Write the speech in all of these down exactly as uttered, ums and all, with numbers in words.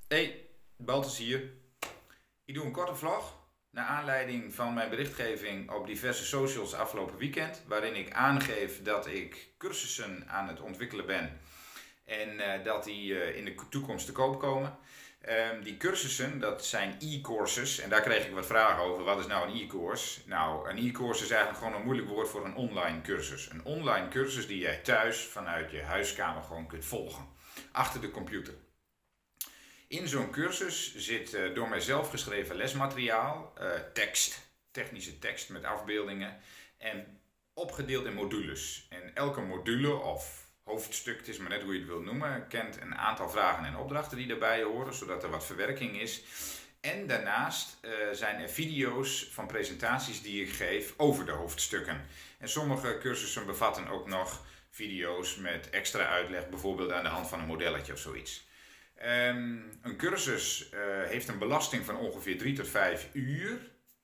Hey, Baltus hier. Ik doe een korte vlog naar aanleiding van mijn berichtgeving op diverse socials afgelopen weekend, waarin ik aangeef dat ik cursussen aan het ontwikkelen ben en uh, dat die uh, in de toekomst te koop komen. Um, die cursussen, dat zijn e-courses en daar kreeg ik wat vragen over. Wat is nou een e-course? Nou, een e-course is eigenlijk gewoon een moeilijk woord voor een online cursus. Een online cursus die jij thuis vanuit je huiskamer gewoon kunt volgen, achter de computer. In zo'n cursus zit uh, door mijzelf geschreven lesmateriaal, uh, tekst, technische tekst met afbeeldingen en opgedeeld in modules. En elke module of hoofdstuk, het is maar net hoe je het wilt noemen, kent een aantal vragen en opdrachten die daarbij horen, zodat er wat verwerking is. En daarnaast uh, zijn er video's van presentaties die ik geef over de hoofdstukken. En sommige cursussen bevatten ook nog video's met extra uitleg, bijvoorbeeld aan de hand van een modelletje of zoiets. Um, een cursus uh, heeft een belasting van ongeveer drie tot vijf uur.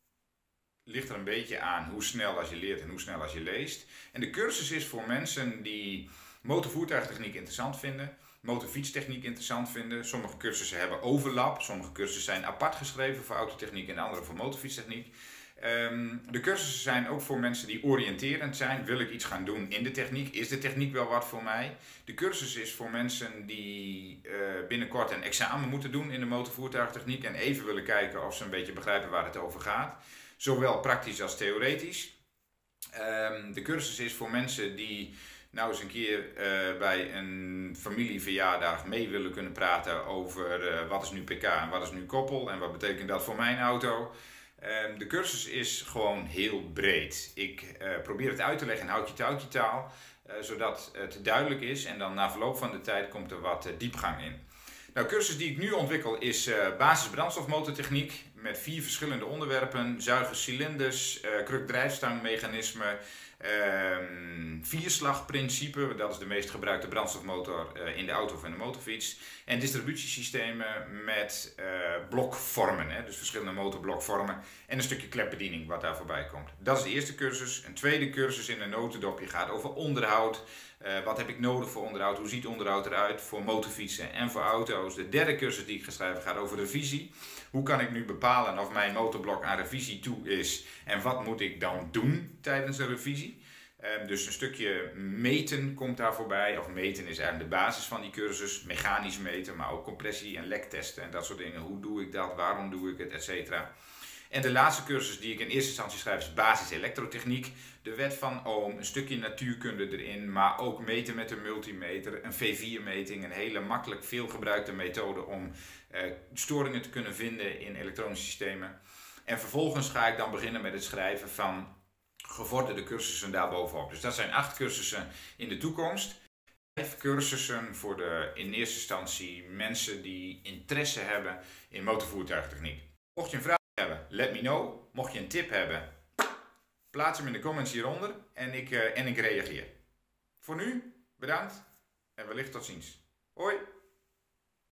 Ligt er een beetje aan hoe snel als je leert en hoe snel als je leest. En de cursus is voor mensen die motorvoertuigtechniek interessant vinden, motorfietstechniek interessant vinden. Sommige cursussen hebben overlap, sommige cursussen zijn apart geschreven voor autotechniek en andere voor motorfietstechniek. Um, de cursussen zijn ook voor mensen die oriënterend zijn. Wil ik iets gaan doen in de techniek? Is de techniek wel wat voor mij? De cursus is voor mensen die uh, binnenkort een examen moeten doen in de motorvoertuigtechniek en even willen kijken of ze een beetje begrijpen waar het over gaat. Zowel praktisch als theoretisch. Um, de cursus is voor mensen die nou eens een keer uh, bij een familieverjaardag mee willen kunnen praten over uh, wat is nu pk en wat is nu koppel en wat betekent dat voor mijn auto. Um, de cursus is gewoon heel breed. Ik uh, probeer het uit te leggen in houtje-touwtje taal, uh, zodat het duidelijk is en dan na verloop van de tijd komt er wat uh, diepgang in. Nou, de cursus die ik nu ontwikkel is uh, basis brandstofmotortechniek met vier verschillende onderwerpen: zuigen, cilinders, uh, krukdrijfstangmechanisme, uh, vierslagprincipe, dat is de meest gebruikte brandstofmotor uh, in de auto of in de motorfiets, en distributiesystemen met uh, blokvormen, hè, dus verschillende motorblokvormen en een stukje klepbediening wat daar voorbij komt. Dat is de eerste cursus. Een tweede cursus in een notendopje gaat over onderhoud. Uh, wat heb ik nodig voor onderhoud? Hoe ziet onderhoud eruit voor motorfietsen en voor auto's? De derde cursus die ik ga schrijven gaat over revisie. Hoe kan ik nu bepalen of mijn motorblok aan revisie toe is en wat moet ik dan doen tijdens een revisie? Uh, dus een stukje meten komt daar voorbij. Of meten is eigenlijk de basis van die cursus. Mechanisch meten, maar ook compressie en lektesten en dat soort dingen. Hoe doe ik dat? Waarom doe ik het? Etcetera. En de laatste cursus die ik in eerste instantie schrijf is basis elektrotechniek. De wet van Ohm, een stukje natuurkunde erin, maar ook meten met een multimeter, een V vier meting, een hele makkelijk veelgebruikte methode om uh, storingen te kunnen vinden in elektronische systemen. En vervolgens ga ik dan beginnen met het schrijven van gevorderde cursussen daarbovenop. Dus dat zijn acht cursussen in de toekomst. Vijf cursussen voor de in eerste instantie mensen die interesse hebben in motorvoertuigtechniek. Mocht je een vraag hebben, let me know. Mocht je een tip hebben, plaats hem in de comments hieronder en ik, uh, en ik reageer. Voor nu, bedankt en wellicht tot ziens. Hoi!